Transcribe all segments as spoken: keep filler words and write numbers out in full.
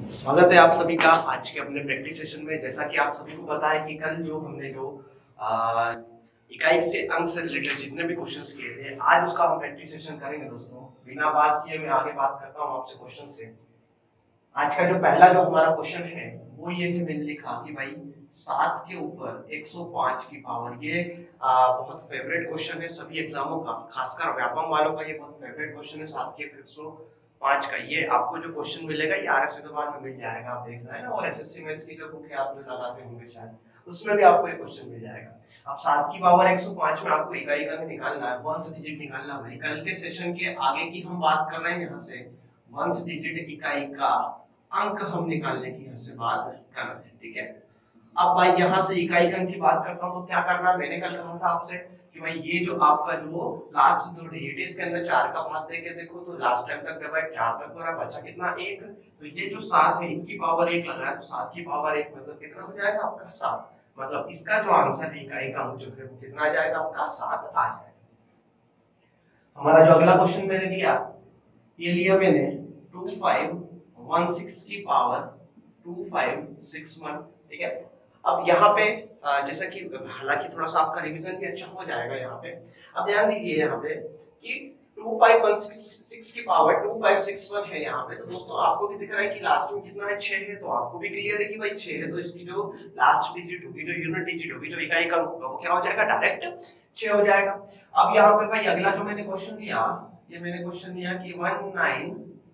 स्वागत है आप सभी का आज के अपने प्रैक्टिस सेशन में। जैसा कि आप सभी को पता है कि कल जो हमने जो आ, इकाई से अंक से रिलेटेड जितने भी क्वेश्चंस किए थे, आज उसका हम प्रैक्टिस सेशन करेंगे। दोस्तों, बिना बात किए मैं आगे बात करता हूं आपसे क्वेश्चन से। आज का जो पहला जो हमारा क्वेश्चन है वो ये कि मैंने लिखा कि भाई सात के ऊपर एक सौ पाँच की पावर। ये आ, बहुत फेवरेट क्वेश्चन है सभी एग्जामों का, खासकर व्यापम वालों का ये बहुत फेवरेट क्वेश्चन है। सात के एक सौ पाँच का ये आपको जो क्वेश्चन मिलेगा ये आरएस अग्रवाल में मिल जाएगा, आप देखना है ना। और एसएससी मेंस की जो बुक है आप जो लगाते होंगे शायद, उसमें भी आपको एक क्वेश्चन मिल जाएगा। अब सात की पावर एक सौ पाँच में आपको इकाई का निकालना है, वंश डिजिट निकालना भाई। कल के सेशन के आगे की हम बात कर रहे हैं, यहाँ से वंश डिजिट इकाई का अंक हम निकालने की यहाँ से बात कर रहे हैं, ठीक है। अब भाई यहाँ से इकाई का अंक की बात करता हूँ तो क्या करना है, मैंने कल कहा था आपसे कि भाई ये जो आपका जो लास्ट दो डिजिट है इसके अंदर चार का भाग देके देखो तो लास्ट टाइम तक डिवाइड चार तक हो रहा है, बचा कितना एक। तो ये जो सात है इसकी पावर एक लगाया तो सात की पावर एक मतलब कितना हो जाएगा आपका सात। मतलब इसका जो आंसर है इकाई का अंक जो है वो कितना आ जाएगा आपका सात आ जाएगा। हमारा जो अगला क्वेश्चन मैंने लिया, ये लिया मैंने टू फाइव वन सिक्स की power two five six one, ठीक है। अब यहाँ पे जैसा कि हालांकि थोड़ा सा आपका रिवीजन भी अच्छा हो जाएगा यहाँ पे। अब ध्यान दीजिए यहाँ पे कि टू फाइव वन सिक्स की power two five six one है यहाँ पे। तो दोस्तों आपको भी दिख रहा है कि लास्ट में कितना है, छह है। तो आपको भी क्लियर है कि भाई छह है, तो इसकी जो लास्ट डिजिट होगी, जो यूनिट डिजिट होगी, जो इकाई का अंक होगा वो क्या हो जाएगा, डायरेक्ट छह हो जाएगा। अब यहाँ पे भाई अगला जो मैंने क्वेश्चन लिया, ये मैंने क्वेश्चन लिया कि वन नाइन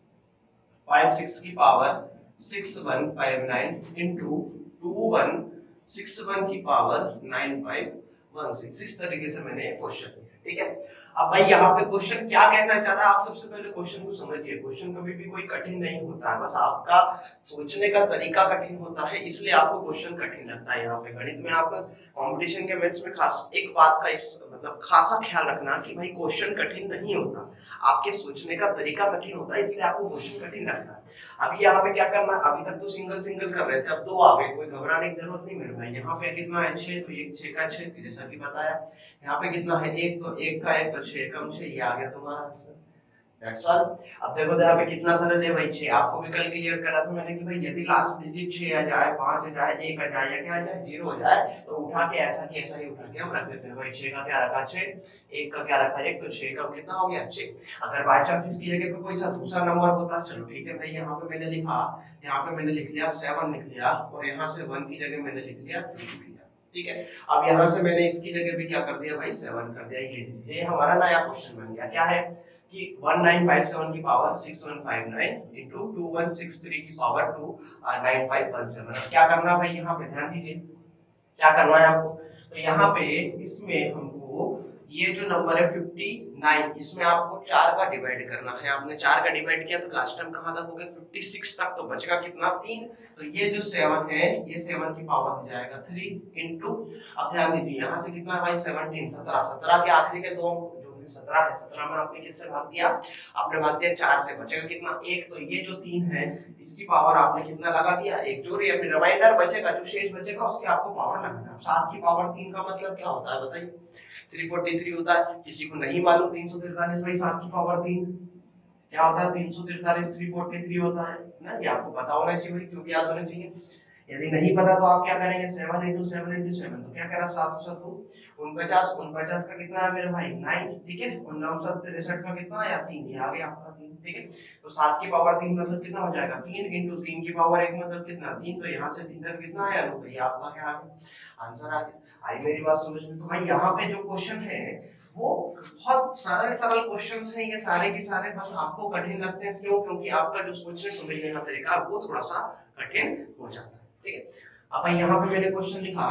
फाइव सिक्स की power six one five nine into two one six one की power nine five one six. इस तरीके से मैंने क्वेश्चन लिया, ठीक है। अब भाई यहाँ पे क्वेश्चन क्या कहना चाह रहा है, आप सबसे पहले क्वेश्चन को समझिए। क्वेश्चन कभी भी कोई कठिन नहीं होता है, बस आपका सोचने का तरीका कठिन होता है, इसलिए आपको क्वेश्चन कठिन लगता है। यहाँ पे गणित में आप कंपटीशन के मैथ्स में खास एक बात का इस मतलब खासा ख्याल रखना कि भाई क्वेश्चन कठिन नहीं होता, आपके सोचने का तरीका कठिन होता है, इसलिए आपको क्वेश्चन कठिन लगता है। अभी यहाँ पे क्या करना, अभी तक तो सिंगल सिंगल कर रहे थे, अब दो आ गए, कोई घबराने की जरूरत नहीं मेरे भाई। यहाँ पे कितना है छह, तो एक छह का छह जैसा कि बताया। यहाँ पे कितना है एक, तो एक का एक, तो छह कम छह, ये आ गया तुम्हारा आंसर। That's all. अब देखो यहाँ पे कितना सरल है भाई, छह। आपको भी कल क्लियर करा था मैंने कि भाई यदि लास्ट डिजिट छह आ जाए, पांच आ जाए, एक आ जाए या क्या आ जाए, जीरो हो जाए, तो उठा के ऐसा कि ऐसा ही उठा के हम रख देते हैं भाई। छह का क्या रखा छह, एक का क्या रखा एक, तो छह का कितना हो गया छह। अगर बाय चांस इसकी जगह पे कोई सा दूसरा नंबर होता, चलो ठीक है भाई, यहाँ पे मैंने लिखा, यहाँ पे मैंने लिख लिया सेवन लिख लिया, और यहाँ से वन की जगह मैंने लिख लिया थ्री लिख लिया, ठीक है। अब यहाँ से मैंने इसकी जगह भी क्या कर दिया भाई, सेवन कर दिया। ये ये हमारा नया क्वेश्चन बन गया। क्या है कि वन नाइन फाइव सेवन की power six one five nine into two one six three की power two nine five one seven. अब क्या करना है भाई, यहाँ पे ध्यान दीजिए क्या करना है आपको। तो यहाँ पे इसमें हमको ये जो नंबर है फिफ्टी नाइन, इसमें आपको चार का डिवाइड करना है। आपने चार का डिवाइड किया तो लास्ट टाइम कहां तक हो गया, फिफ्टी सिक्स तक, तो बचेगा कितना तीन। तो ये जो सेवन है ये सेवन की पावर हो जाएगा थ्री इनटू, अब ध्यान दीजिए यहाँ से कितना है भाई सेवनटीन, सत्रह। सत्रह के आखिरी के दो जो सत्रह है, सत्रह में आपने किससे भाग दिया, आपने भाग दिया चार से, बचेगा कितना एक। तो ये जो तीन है इसकी पावर आपने कितना लगा दिया एक, जो रिमाइंडर बचेगा, जो शेष बचेगा उसकी आपको पावर लगाना है। सात की पावर तीन का मतलब क्या होता है बताइए, तीन सौ तैंतालीस होता है। किसी को नहीं मालूम तीन सौ तैंतालीस भाई सात की पावर तीन क्या होता है, तीन सौ तैंतालीस तीन सौ तैंतालीस होता है ना। ये आपको पता होना चाहिए भाई, क्योंकि याद होना चाहिए। यदि नहीं पता तो आप क्या करेंगे, seven into seven into seven, तो क्या कह रहा सात सत्तू उनपचास, उनपचास का कितना है मेरे भाई नाइन, ठीक है। और नौ सत तिरसठ का कितना आया तीन, ये आ गया आपका तीन, ठीक है। तो सात की पावर तीन मतलब कितना हो जाएगा तीन इंटू तीन की पावर एक मतलब कितना तीन, तो यहाँ से तीन तक कितना आया, तो ये आपका क्या आ गया आंसर आ गया। आई मेरी बात समझ में। तो भाई यहाँ पे जो क्वेश्चन है वो बहुत सरल सरल क्वेश्चंस हैं ये सारे के सारे, बस आपको कठिन लगते हैं क्यों, क्योंकि आपका जो सोचने समझने का तरीका वो थोड़ा सा कठिन हो जाता है, ठीक है। अब भाई यहाँ पे मैंने क्वेश्चन लिखा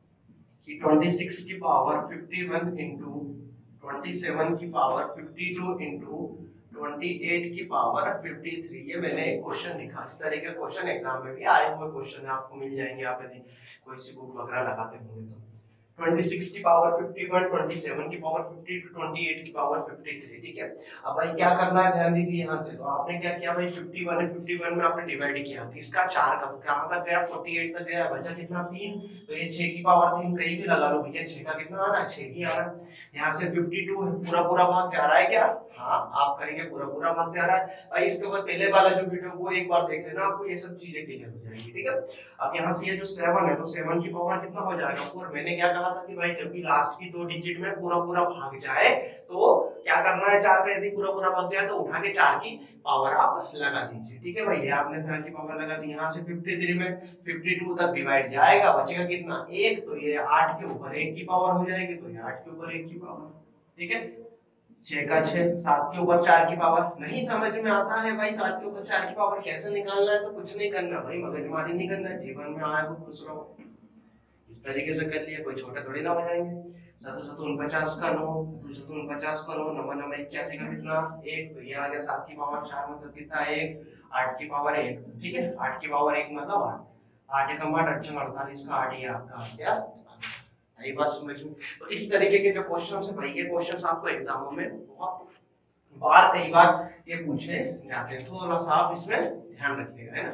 कि छब्बीस की पावर इक्यावन इंटू सत्ताईस की पावर बावन इंटू अट्ठाईस की पावर तिरेपन, ये मैंने एक क्वेश्चन लिखा। इस तरह के क्वेश्चन एग्जाम में भी आए हुए क्वेश्चन आपको मिल जाएंगे, आप यदि कोई सी बुक वगैरह लगाते होंगे तो। छब्बीस की पावर इक्यावन, सत्ताईस की पावर पचास, अट्ठाईस की पावर तिरेपन, ठीक है। अब भाई क्या करना है, ध्यान दीजिए यहाँ से। तो आपने क्या किया भाई, इक्यावन है, इक्यावन में आपने डिवाइड किया, किसका चार का, तो कहां तक गया अड़तालीस तक गया, बचा कितना तीन। तो ये छह की पावर तीन कहीं भी लगा लो भैया, छह का कितना आ रहा है छह ही आ रहा है। यहाँ से बावन है, पूरा पूरा भाग जा रहा है क्या, हाँ आप कहेंगे पूरा पूरा भाग जा रहा है भाई, इसके बाद पहले वाला जो वीडियो वो एक बार देख लेना, आपको ये सब चीजें क्लियर हो जाएंगी। ठीक है, अब यहाँ से ये जो सेवन है तो सेवन की पावर कितना हो जाएगा फोर। मैंने क्या कहा था कि भाई जब भी लास्ट की दो डिजिट में पूरा पूरा भाग जाए तो क्या करना है, चार का यदि पूरा पूरा भाग जाए तो उठा के चार की पावर आप लगा दीजिए। ठीक है भाई, ये आपने चार की पावर लगा दी। यहाँ से तिरेपन में बावन तक डिवाइड जाएगा, बचेगा कितना एक, तो ये आठ के ऊपर एक की पावर हो जाएगी, तो ये आठ के ऊपर एक की पावर। ठीक है, छह का छह, सात के ऊपर चार की पावर। नहीं समझ में आता है भाई सात के ऊपर चार की पावर कैसे निकालना है, तो कुछ नहीं करना भाई, मगजमारी नहीं करना, जीवन में आया हो खुश रहो, इस तरीके से कर लिया, कोई छोटा थोड़ी ना हो जाएंगे। सात सौ उनपचास का नौ, दो सौ उनपचास का नौ, नंबर नंबर इक्यासी का कितना एक, तो ये आ गया सात की पावर चार मतलब कितना एक, आठ की पावर एक। ठीक है, आठ की पावर एक मतलब आठ, आठ एक आठ अड़चन अड़तालीस का आठ, ये आपका आ गया भाई, बस समझ में। तो इस तरीके के जो क्वेश्चंस है भाई, ये क्वेश्चंस आपको एग्जामों में बहुत बार कई बार ये पूछे जाते हैं, थोड़ा सा आप इसमें ध्यान रखिएगा, है ना।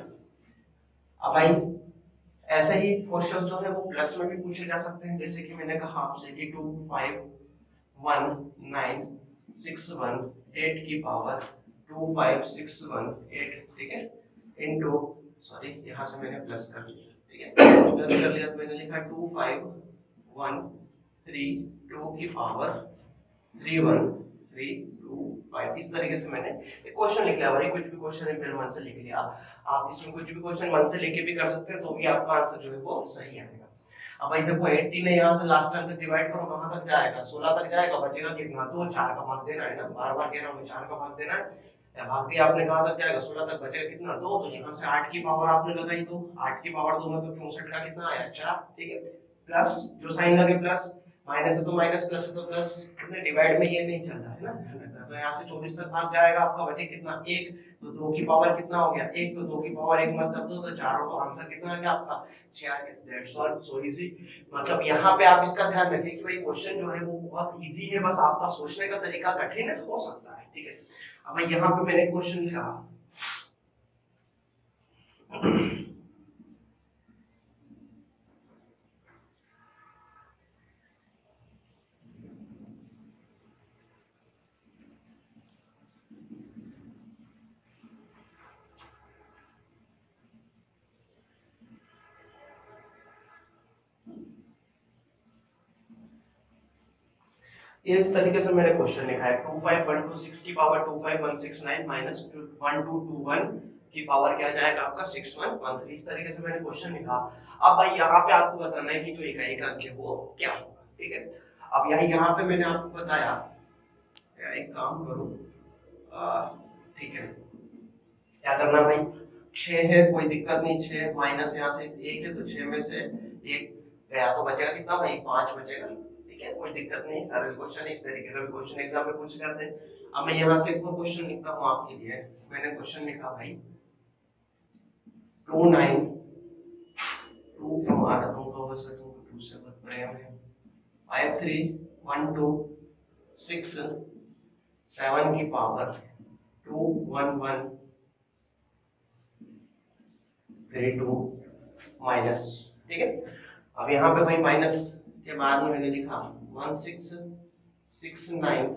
अब भाई ऐसे ही क्वेश्चंस जो है वो प्लस में भी पूछे जा सकते हैं, जैसे कि मैंने कहा आपसे कि two five one nine six one eight की power two five six one eight, ठीक है, इनटू सॉरी यहाँ से मैंने प्लस कर लिया, ठीक है, प्लस कर लिया तो मैंने लिखा two five one three two की power three one three two five. इस तरीके से मैंने एक क्वेश्चन लिख लिया। भाई कुछ भी क्वेश्चन है मेरे मन से लिख लिया, आप इसमें कुछ भी क्वेश्चन मन से लेके भी कर सकते हैं, तो भी आपका आंसर जो है वो सही आएगा। अब भाई देखो अठारह है, यहाँ से लास्ट टाइम तक डिवाइड करो, कहां तक जाएगा सोलह तक जाएगा, बचेगा कितना दो, चार का भाग देना है ना, बार बार कह रहा हूं चार का भाग देना है, भाग दिया आपने, कहां तक जाएगा सोलह तक, बचेगा कितना दो, तो यहाँ से आठ की पावर आपने लगाई, तो आठ की पावर दो मतलब चौसठ का कितना आया चार। ठीक है, प्लस जो साइन लगे प्लस, माइनस है तो माइनस, प्लस है तो प्लस, डिवाइड में ये नहीं चलता है ना, तो यहाँ से चौबीस तक भाग जाएगा आपका, बचे कितना एक, तो दो की पावर कितना हो गया एक, तो दो की पावर एक मतलब दो, तो चार, तो आंसर कितना आ गया आपका छह आ गया। That's all, so easy. मतलब यहाँ पे आप इसका ध्यान रखिए कि भाई क्वेश्चन जो है वो बहुत इजी है, बस आपका सोचने का तरीका कठिन हो सकता है। ठीक है, अब भाई यहाँ पे मैंने क्वेश्चन लिखा इस तरीके से मैंने क्वेश्चन लिखा है two five one two six की power two five one six nine minus one two two one की पावर क्या जाएगा आपका सिक्स वन वन थ्री। इस तरीके से मैंने क्वेश्चन लिखा। अब भाई यहाँ पे आपको बताना है कि जो इकाई का अंक है वो क्या होगा। ठीक है, अब यही यहाँ पे मैंने आपको बताया, एक काम करो, ठीक है, क्या करना भाई, छह है कोई दिक्कत नहीं, छह माइनस यहाँ से एक है तो छह में से एक गया तो बचेगा कितना भाई पांच बचेगा। ठीक है, कोई दिक्कत नहीं, सारे क्वेश्चन इस तरीके का क्वेश्चन एग्जाम में पूछ जाते हैं। अब मैं यहाँ से एक और क्वेश्चन लिखता हूँ आपके लिए। मैंने क्वेश्चन लिखा भाई टू नाइन टू क्यों आ रहा तुमको, वैसे तुमको टू से बहुत प्रेम है, five three one two six seven की power two one one three two minus. ठीक है, अब यहाँ पे भाई माइनस के बाद में मैंने लिखा one six six nine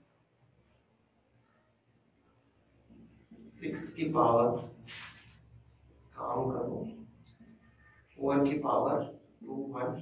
six की पावर, काम करो, फोर की power two one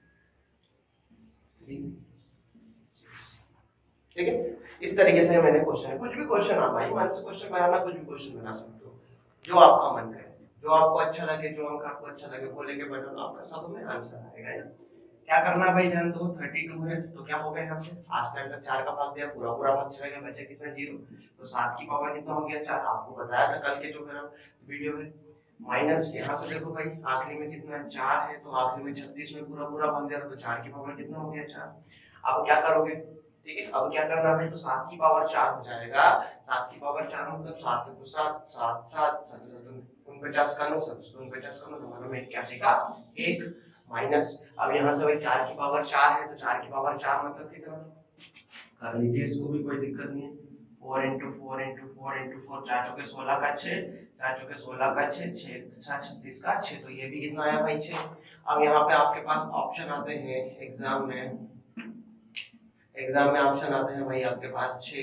three six. ठीक है, इस तरीके से मैंने क्वेश्चन, कुछ भी क्वेश्चन आप भाई मन से क्वेश्चन बनाना, कुछ भी क्वेश्चन बना सकते हो, जो आपका मन करे, जो आपको अच्छा लगे, जो अंक आपको अच्छा लगे वो लेके बैठो, आपका सब में आंसर आएगा ना। क्या करना है भाई, ध्यान दो, थर्टी टू है तो क्या हो गया, यहाँ से आज टाइम तक चार का भाग दिया, पूरा पूरा भाग चला गया, बचा कितना जीरो, तो सात की पावर कितना हो गया चार, आपको बताया था कल के जो मेरा वीडियो है। माइनस यहाँ से देखो भाई आखिरी में कितना है चार है, तो आखिरी में छत्तीस में पूरा पूरा भाग जाएगा, तो चार की पावर कितना हो गया चार। अब क्या करोगे, ठीक है, अब क्या करना है तो सात की पावर चार हो जाएगा, सात की पावर चार मतलब सात को सात सात सात सात उनपचास का नौ, उनपचास का नौ मतलब इक्यासी का एक, माइनस अब यहाँ से भाई चार की पावर चार है, तो चार की पावर चार मतलब कितना, कर लीजिए इसको भी, कोई दिक्कत नहीं है, four into four into four into four, चार चौके सोलह का छह, चार चौके सोलह का छह, छह छत्तीस का छह, तो ये भी कितना आया भाई छह। अब यहाँ पे आपके पास ऑप्शन आते हैं एग्जाम में, एग्जाम में ऑप्शन आते हैं भाई आपके पास छह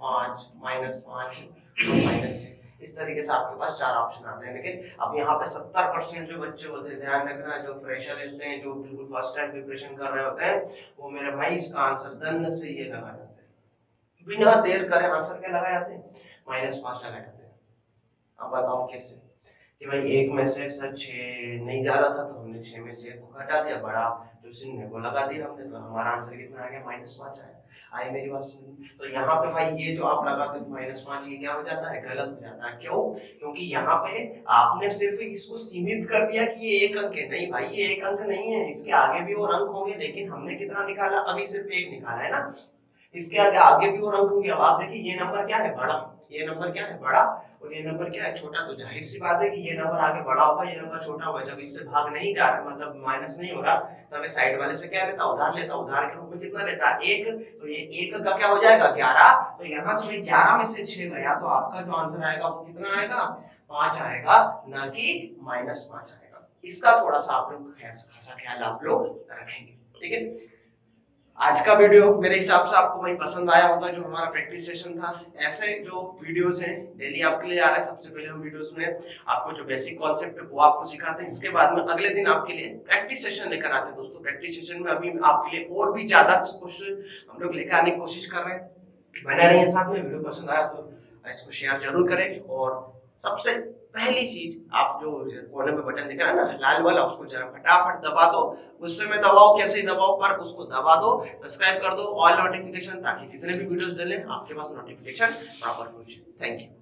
पाँच, माइनस पाँच, माइनस छः। इस तरीके से आपके पास चार ऑप्शन आते हैं। लेकिन अब यहाँ पे सत्तर परसेंट जो बच्चे होते हैं, ध्यान रखना, जो फ्रेशर होते हैं, जो बिल्कुल फर्स्ट टाइम प्रिपरेशन कर रहे होते हैं, वो मेरे भाई इसका आंसर दन से ये लगा जाते हैं, बिना देर करे आंसर क्या लगा जाते हैं, माइनस पाँच लगा जाते हैं। अब बताओ कैसे, कि भाई एक में से सर छः नहीं जा रहा था तो हमने छः में से एक को घटा दिया, बड़ा जो चिन्ह को लगा दिया हमने, तो हमारा आंसर कितना आ गया, माइनस पाँच आया। आई मेरी बात सुनिए। तो यहाँ पे भाई ये जो आप लगाते हो माइनस पाँच, ये क्या हो जाता है, गलत हो जाता है। क्यों? क्योंकि यहाँ पे आपने सिर्फ इसको सीमित कर दिया कि ये एक अंक है। नहीं भाई, ये एक अंक नहीं है, इसके आगे भी और अंक होंगे, लेकिन हमने कितना निकाला, अभी सिर्फ एक निकाला है ना, इसके आगे आगे भी और अंक होंगे। अब आप देखिए ये नंबर क्या है, बड़ा, ये नंबर क्या है, बड़ा, और ये नंबर क्या है, छोटा। तो जाहिर सी बात है कि ये नंबर आगे बड़ा होगा, ये नंबर छोटा होगा। जब इससे भाग नहीं जा रहा, मतलब माइनस नहीं हो रहा, तब साइड वाले से क्या लेता, उधार लेता। उधार के रूप में कितना लेता, एक। तो ये एक का क्या हो जाएगा, ग्यारह। तो यहाँ से ग्यारह में से छह गया, तो आपका जो आंसर आएगा वो कितना आएगा, पांच आएगा, ना कि माइनस पांच आएगा। इसका थोड़ा सा आप लोग खासा ख्याल आप लोग रखेंगे, ठीक है। आज का वीडियो मेरे हिसाब से आपको वही पसंद आया होगा, जो हमारा प्रैक्टिस सेशन था। ऐसे जो वीडियोस हैं डेली आपके लिए आ रहा है। सबसे पहले हम वीडियोस में आपको जो बेसिक कॉन्सेप्ट है वो आपको सिखाते हैं, इसके बाद में अगले दिन आपके लिए प्रैक्टिस सेशन लेकर आते हैं। दोस्तों प्रैक्टिस सेशन में अभी आपके लिए और भी ज्यादा क्वेश्चन हम लोग लेकर आने की कोशिश कर रहे हैं। बने रहिए साथ में। वीडियो पसंद आया तो इसको शेयर जरूर करें, और सबसे पहली चीज, आप जो कोने में बटन दिख रहा है ना लाल वाला, उसको जरा फटाफट दबा दो। गुस्से में दबाओ, कैसे ही दबाओ, पर उसको दबा दो, सब्सक्राइब कर दो, ऑल नोटिफिकेशन, ताकि जितने भी वीडियोस डले आपके पास नोटिफिकेशन प्रॉपर पहुंचे। Thank you.